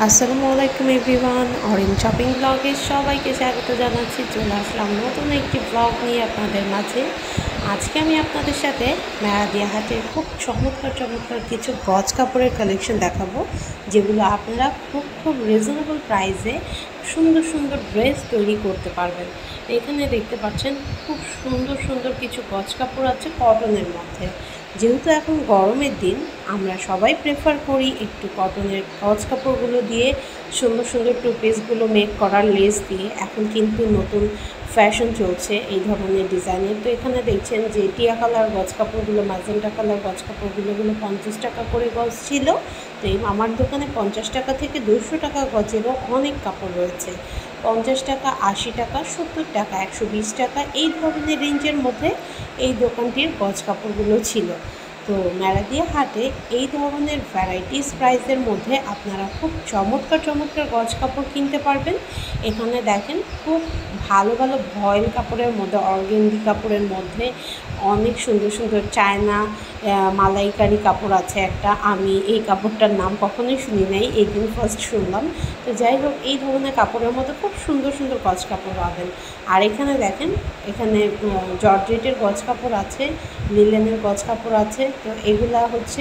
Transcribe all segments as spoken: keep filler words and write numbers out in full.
আসসালামু আলাইকুম everyone, orange shopping ব্লগে সবাইকে স্বাগত জানাচ্ছি। চলে আসলাম নতুন একটি ব্লগ নিয়ে আপনাদের মাঝে। আজকে আমি আপনাদের সাথে মেরাদিয়া হাটের খুব চমৎকার চমৎকার কিছু গজ কাপড়ের কালেকশন দেখাবো, যেগুলো আপনারা খুব খুব রিজনেবল প্রাইসে সুন্দর সুন্দর ড্রেস তৈরি করতে পারবেন। এখানে দেখতে পাচ্ছেন খুব সুন্দর সুন্দর কিছু গজ কাপড় আছে কটনের মধ্যে। যেহেতু এখন গরমের দিন, আমরা সবাই প্রেফার করি একটু কটনের গজ কাপড়গুলো দিয়ে সুন্দর সুন্দর টু পিসগুলো মেক করার লেস দিয়ে। এখন কিন্তু নতুন ফ্যাশন চলছে এই ধরনের ডিজাইনের। তো এখানে দেখছেন যে টিয়া কালার গজ কাপড়গুলো, ম্যাজেন্টা কালার গজ কাপড়গুলোগুলো পঞ্চাশ টাকা করে গজ ছিল। তো এই আমার দোকানে পঞ্চাশ টাকা থেকে দুশো টাকা গজেরও অনেক কাপড় রয়েছে। পঞ্চাশ টাকা, আশি টাকা, সত্তর টাকা, একশো বিশ টাকা এই ধরনের রেঞ্জের মধ্যে এই দোকানটির গজ কাপড়গুলো ছিল। তো মেরাদিয়া হাটে এই ধরনের ভ্যারাইটিস প্রাইসের মধ্যে আপনারা খুব চমৎকার চমৎকার গজ কাপড় কিনতে পারবেন। এখানে দেখেন খুব ভালো ভালো ভয়েল কাপড়ের মধ্যে, অর্গেন্ডি কাপড়ের মধ্যে অনেক সুন্দর সুন্দর চায়না মালাইকারি কাপড় আছে একটা। আমি এই কাপড়টার নাম কখনোই শুনি নাই, এই দিন ফার্স্ট শুনলাম। তো যাই হোক, এই ধরনের কাপড়ের মধ্যে খুব সুন্দর সুন্দর গজ কাপড় পাবেন। আর এখানে দেখেন, এখানে জর্জেটের গজ কাপড় আছে, লিলেনের গজ কাপড় আছে। তো এগুলা হচ্ছে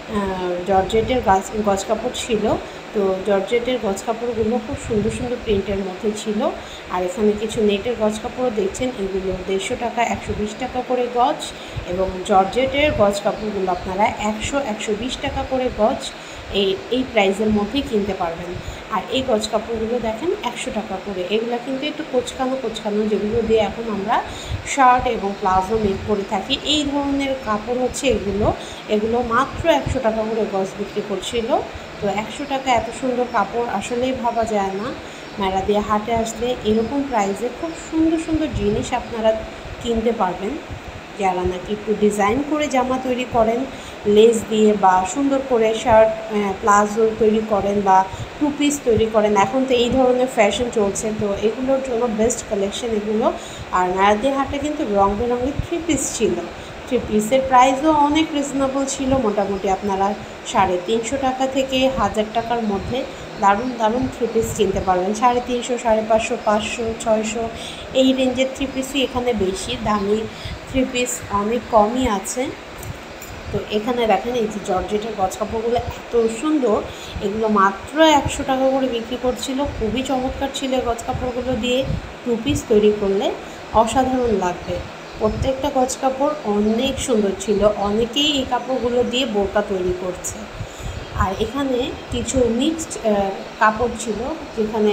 জর্জেটের গাছ গজ কাপড় ছিল। তো জর্জেটের গজ কাপড়গুলো খুব সুন্দর সুন্দর প্রিন্টের মধ্যে ছিল। আর এখানে কিছু নেটের গজ কাপড়ও দেখছেন, এগুলো দেড়শো টাকা, একশো বিশ টাকা করে গজ। এবং জর্জেটের গজ কাপড়গুলো আপনারা একশো একশো বিশ টাকা করে গজ এই এই প্রাইসের মধ্যেই কিনতে পারবেন। আর এই গজ কাপড়গুলো দেখেন একশো টাকা করে। এগুলো কিন্তু একটু কোচকানো কোচকানো, যেগুলো দিয়ে এখন আমরা শার্ট এবং প্লাজো মেক করে থাকি, এই ধরনের কাপড় হচ্ছে এগুলো। এগুলো মাত্র একশো টাকা করে গজ বিক্রি করছিল। তো একশো টাকা এত সুন্দর কাপড় আসলেই ভাবা যায় না। মেরাদিয়া হাটে আসলে এরকম প্রাইসে খুব সুন্দর সুন্দর জিনিস আপনারা কিনতে পারবেন। যারা নাকি একটু ডিজাইন করে জামা তৈরি করেন লেস দিয়ে, বা সুন্দর করে শার্ট প্লাজো তৈরি করেন, বা টু পিস তৈরি করেন, এখন তো এই ধরনের ফ্যাশন চলছে, তো এগুলোর জন্য বেস্ট কালেকশন এগুলো। আর মেরাদিয়া হাটে কিন্তু রং বেরঙের থ্রি পিস ছিল। থ্রি পিসের প্রাইসও অনেক রিজনেবল ছিল। মোটামুটি আপনারা সাড়ে তিনশো টাকা থেকে হাজার টাকার মধ্যে দারুণ দারুণ থ্রি পিস কিনতে পারবেন। সাড়ে তিনশো, সাড়ে পাঁচশো, পাঁচশো, ছয়শো এই রেঞ্জের থ্রি পিসই এখানে বেশি। দামি থ্রি পিস অনেক কমই আছে। তো এখানে দেখেন এই যে জর্জেটের গজ কাপড়গুলো এত সুন্দর, এগুলো মাত্র একশো টাকা করে বিক্রি করছিল। খুবই চমৎকার ছিল গজ কাপড়গুলো দিয়ে টু পিস তৈরি করলে অসাধারণ লাগবে। প্রত্যেকটা গজ কাপড় অনেক সুন্দর ছিল। অনেকেই এই কাপড়গুলো দিয়ে বোরকা তৈরি করছে। আর এখানে কিছু মিক্সড কাপড় ছিল, যেখানে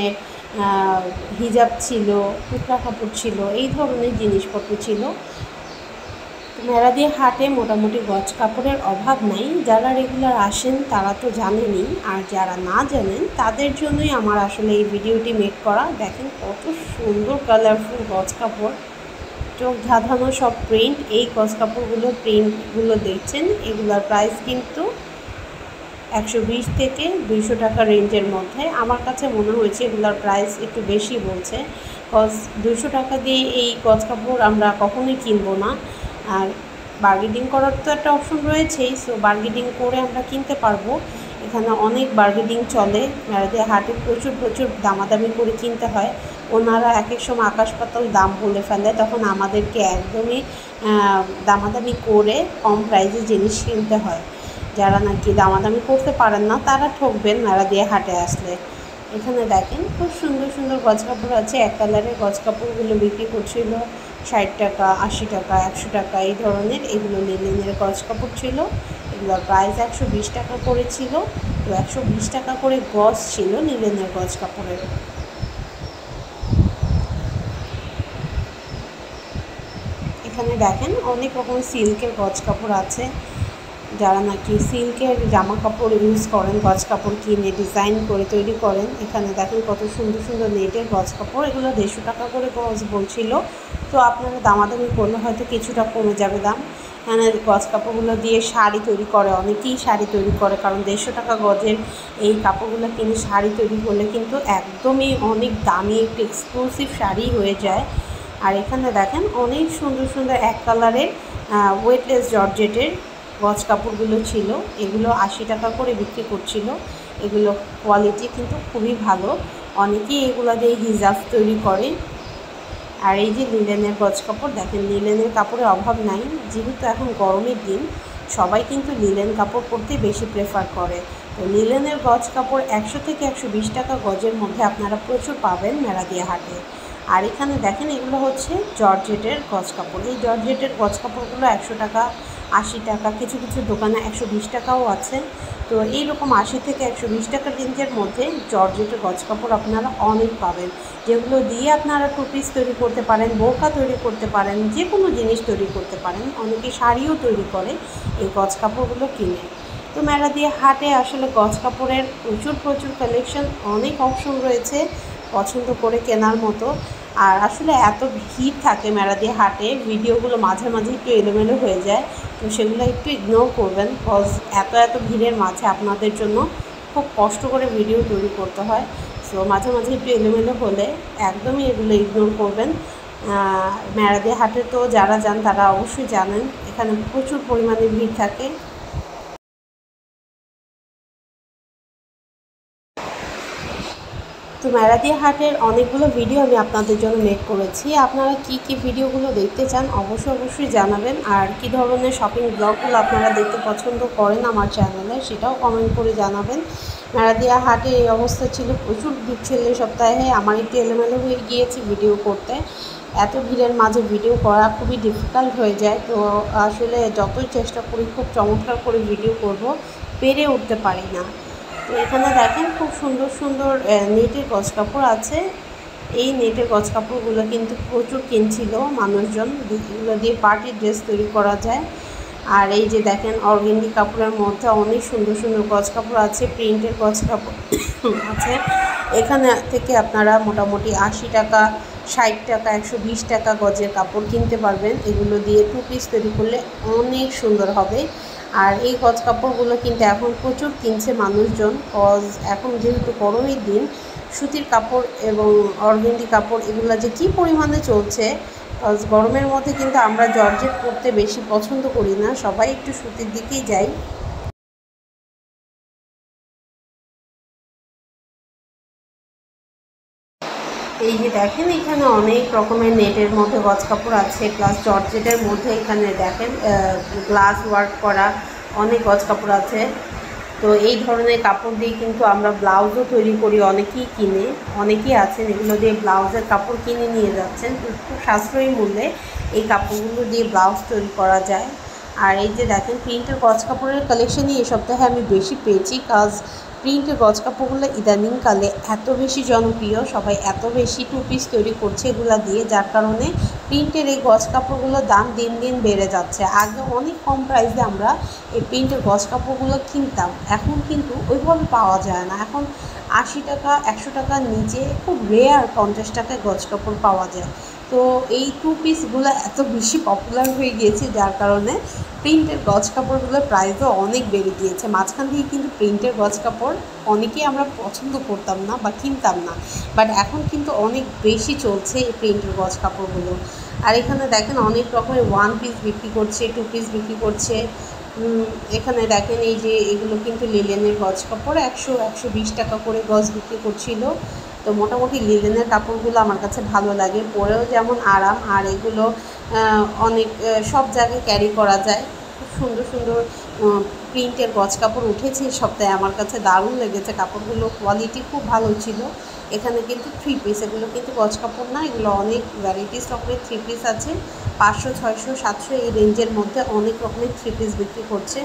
হিজাব ছিল, টুকরা কাপড় ছিল, এই ধরনের জিনিসপত্র ছিল। মেরাদিয়া হাটে মোটামুটি গজ কাপড়ের অভাব নাই। যারা রেগুলার আসেন তারা তো জানেনই, আর যারা না জানেন তাদের জন্যই আমার আসলে এই ভিডিওটি মেক করা। দেখেন কত সুন্দর কালারফুল গজ কাপড়, চোখ ধাঁধানো সব প্রিন্ট। এই গজ কাপড়গুলো প্রিন্টগুলো দেখছেন, এগুলোর প্রাইস কিন্তু একশো বিশ থেকে দুইশো টাকা রেঞ্জের মধ্যে। আমার কাছে মনে হয়েছে এগুলোর প্রাইস একটু বেশি বলছে, কজ দুশো টাকা দিয়ে এই গজ কাপড় আমরা কখনোই কিনবো না। আর বার্গেনিং করার তো একটা অপশন রয়েছেই, সো বার্গেনিং করে আমরা কিনতে পারবো। এখানে অনেক বার্গেনিং চলে। মেরাদিয়া হাটে প্রচুর প্রচুর দামাদামি করে কিনতে হয়। ওনারা এক এক সময় আকাশ পাতাল দাম বলে ফেলে, তখন আমাদেরকে একদমই দামাদামি করে কম প্রাইসে জিনিস কিনতে হয়। যারা নাকি দামাদামি করতে পারেন না তারা ঠকবেন মেরাদিয়া হাটে আসলে। এখানে দেখেন খুব সুন্দর সুন্দর গজ কাপড় আছে। এক কালারের গজ কাপড়গুলো বিক্রি করছিল ষাট টাকা, আশি টাকা, একশো টাকা এই ধরনের। এগুলো লিলেনের গজ কাপড় ছিল, এগুলোর প্রাইস একশো বিশ টাকা করে ছিল। তো একশো বিশ টাকা করে গজ ছিল লিলেনের গজ কাপড়ের। এখানে দেখেন অনেক রকম সিল্কের গজ কাপড় আছে। যারা নাকি সিল্কের জামা কাপড় ইউজ করেন, গজ কাপড় কিনে ডিজাইন করে তৈরি করেন, এখানে দেখেন কত সুন্দর সুন্দর নেটের গজ কাপড়। এগুলো দেড়শো টাকা করে গজ বলছিল। তো আপনারা দামাদামি করলে হয়তো কিছুটা কমে যাবে দাম। এখানে গজ কাপড়গুলো দিয়ে শাড়ি তৈরি করে, অনেকেই শাড়ি তৈরি করে, কারণ দেড়শো টাকা গজের এই কাপড়গুলো কিনে শাড়ি তৈরি করলে কিন্তু একদমই অনেক দামি একটি এক্সক্লুসিভ শাড়ি হয়ে যায়। আর এখানে দেখেন অনেক সুন্দর সুন্দর এক কালারের ওয়েটলেস জর্জেটের গজ কাপড়গুলো ছিল। এগুলো আশি টাকা করে বিক্রি করছিল। এগুলো কোয়ালিটি কিন্তু খুবই ভালো, অনেকেই এগুলো দিয়ে হিজাব তৈরি করে। আর এই যে লিলেনের গজ কাপড়, দেখেন লিলেনের কাপড়ের অভাব নাই, যেহেতু এখন গরমের দিন সবাই কিন্তু লিলেন কাপড় পরতে বেশি প্রেফার করে। তো লিলেনের গজ কাপড় একশো থেকে একশো বিশ টাকা গজের মধ্যে আপনারা প্রচুর পাবেন মেরাদিয়া হাটে। আর এখানে দেখেন এগুলো হচ্ছে জর্জেটের গজ কাপড়। এই জর্জেটের গজ কাপড়গুলো একশো টাকা, আশি টাকা, কিছু কিছু দোকানে একশো বিশ টাকাও আছে। তো এইরকম আশি থেকে একশো বিশ টাকা রেঞ্জের মধ্যে জর্জেটের গজ কাপড় আপনারা অনেক পাবেন, যেগুলো দিয়ে আপনারা টু পিস তৈরি করতে পারেন, বোরকা তৈরি করতে পারেন, যে কোনো জিনিস তৈরি করতে পারেন। অনেকে শাড়িও তৈরি করে এই গজ কাপড়গুলো কিনে। তো মেরাদিয়া হাটে আসলে গজ কাপড়ের প্রচুর প্রচুর কালেকশন, অনেক অপশন রয়েছে পছন্দ করে কেনার মতো। আর আসলে এত ভিড় থাকে মেরাদিয়া হাটে, ভিডিওগুলো মাঝে মাঝে একটু এলোমেলো হয়ে যায়, তো সেগুলো একটু ইগনোর করবেন, কজ এত এত ভিড়ের মাঝে আপনাদের জন্য খুব কষ্ট করে ভিডিও তৈরি করতে হয়। সো মাঝে মাঝে একটু এলোমেলো হলে একদমই এগুলো ইগনোর করবেন। মেরাদিয়া হাটে তো যারা যান তারা অবশ্যই জানেন এখানে প্রচুর পরিমাণে ভিড় থাকে। তো মেরাদিয়া হাটের অনেকগুলো ভিডিও আমি আপনাদের জন্য মেক করেছি, আপনারা কি কি ভিডিওগুলো দেখতে চান অবশ্যই অবশ্যই জানাবেন। আর কি ধরনের শপিং ব্লগগুলো আপনারা দেখতে পছন্দ করেন আমার চ্যানেলে সেটাও কমেন্ট করে জানাবেন। মেরাদিয়া হাটে এই অবস্থা ছিল, প্রচুর ভিড় ছিল এই সপ্তাহে, আমার একটু এলোমেলো হয়ে গিয়েছে ভিডিও করতে, এত ভিড়ের মাঝে ভিডিও করা খুবই ডিফিকাল্ট হয়ে যায়। তো আসলে যতই চেষ্টা করি খুব চমৎকার করে ভিডিও করব, পেরে উঠতে পারি না। তো এখানে দেখেন খুব সুন্দর সুন্দর নেটের গজ কাপড় আছে। এই নেটের গজ কাপড়গুলো কিন্তু প্রচুর কিনছিল মানুষজন, এগুলো দিয়ে পার্টি ড্রেস তৈরি করা যায়। আর এই যে দেখেন অর্গেন্ডি কাপড়ের মধ্যে অনেক সুন্দর সুন্দর গজ কাপড় আছে, প্রিন্টের গজ কাপড় আছে। এখানে থেকে আপনারা মোটামুটি আশি টাকা, ষাট টাকা, একশো বিশ টাকা গজের কাপড় কিনতে পারবেন। এগুলো দিয়ে টু পিস তৈরি করলে অনেক সুন্দর হবে। আর এই গজ কাপড়গুলো কিন্তু এখন প্রচুর কিনছে মানুষজন, কজ এখন যেহেতু গরমের দিন সুতির কাপড় এবং অর্গেন্ডি কাপড় এগুলো যে কী পরিমাণে চলছে, কজ গরমের মধ্যে কিন্তু আমরা জর্জেট পরতে বেশি পছন্দ করি না, সবাই একটু সুতির দিকেই যাই। এই যে দেখেন এখানে অনেক রকমের নেটের মধ্যে গজ কাপড় আছে, প্লাস জর্জেটের মধ্যে এখানে দেখেন গ্লাস ওয়ার্ক করা অনেক গজ কাপড় আছে। তো এই ধরনের কাপড় দিয়ে কিন্তু আমরা ব্লাউজও তৈরি করি, অনেকেই কিনে, অনেকেই আছেন এগুলো দিয়ে ব্লাউজের কাপড় কিনে নিয়ে যাচ্ছেন, খুব সাশ্রয়ী মূল্যে এই কাপড়গুলো দিয়ে ব্লাউজ তৈরি করা যায়। আর এই যে দেখেন প্রিন্টের গজ কাপড়ের কালেকশনই এই সপ্তাহে আমি বেশি পেয়েছি, কাজ প্রিন্টের গজ কাপড়গুলো ইদানিংকালে এত বেশি জনপ্রিয়, সবাই এত বেশি টু পিস তৈরি করছে এগুলা দিয়ে, যার কারণে প্রিন্টের এই গজ কাপড়গুলোর দাম দিন দিন বেড়ে যাচ্ছে। আগে অনেক কম প্রাইসে আমরা এই প্রিন্টের গজ কাপড়গুলো কিনতাম, এখন কিন্তু ওইভাবে পাওয়া যায় না। এখন আশি টাকা, একশো টাকার নিচে খুব রেয়ার পঞ্চাশ টাকায় গজ কাপড় পাওয়া যায়। তো এই টু পিসগুলো এত বেশি পপুলার হয়ে গিয়েছে, যার কারণে প্রিন্টের গজ কাপড়গুলোর প্রাইসও অনেক বেড়ে গিয়েছে। মাঝখান থেকে কিন্তু প্রিন্টের গজ কাপড় অনেকেই আমরা পছন্দ করতাম না বা কিনতাম না, বাট এখন কিন্তু অনেক বেশি চলছে এই প্রিন্টের গজ কাপড়গুলো। আর এখানে দেখেন অনেক রকমের ওয়ান পিস বিক্রি করছে, টু পিস বিক্রি করছে। এখানে দেখেন এই যে এগুলো কিন্তু লিলেনের গজ কাপড়, একশো একশো বিশ টাকা করে গজ বিক্রি করছিল। তো মোটামুটি লিলেনের কাপড়গুলো আমার কাছে ভালো লাগে, পরেও যেমন আরাম, আর এগুলো অনেক সব জায়গায় ক্যারি করা যায়। খুব সুন্দর সুন্দর প্রিন্টের গজ কাপড় উঠেছে এই সপ্তাহে, আমার কাছে দারুণ লেগেছে, কাপড়গুলো কোয়ালিটি খুব ভালো ছিল। এখানে কিন্তু থ্রি পিস, এগুলো কিন্তু গজ কাপড় না, এগুলো অনেক ভ্যারাইটিস রকমের থ্রি পিস আছে, পাঁচশো, ছয়শো, সাতশো এই রেঞ্জের মধ্যে অনেক রকমের থ্রি পিস বিক্রি করছে।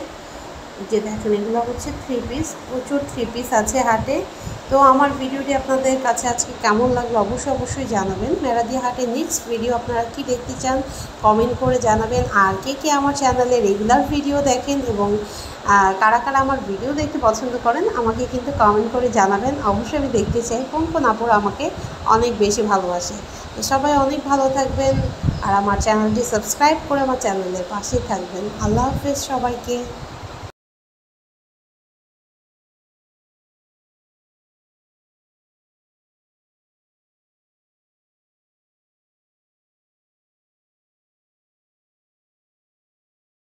যে দেখেন এগুলো হচ্ছে থ্রি পিস, প্রচুর থ্রি পিস আছে হাটে। তো আমার ভিডিওটি আপনাদের কাছে আজকে কেমন লাগলো অবশ্যই অবশ্যই জানাবেন। মেরাদিয়া হাটে নেক্সট ভিডিও আপনারা কি দেখতে চান কমেন্ট করে জানাবেন। আর কে কে আমার চ্যানেলে রেগুলার ভিডিও দেখেন এবং কারা কারা আমার ভিডিও দেখতে পছন্দ করেন আমাকে কিন্তু কমেন্ট করে জানাবেন, অবশ্যই আমি দেখতে চাই কোন কোন আপুরা আমাকে অনেক বেশি ভালোবাসে। তো সবাই অনেক ভালো থাকবেন আর আমার চ্যানেলটি সাবস্ক্রাইব করে আমার চ্যানেলের পাশেই থাকবেন। আল্লাহ হাফেজ সবাইকে।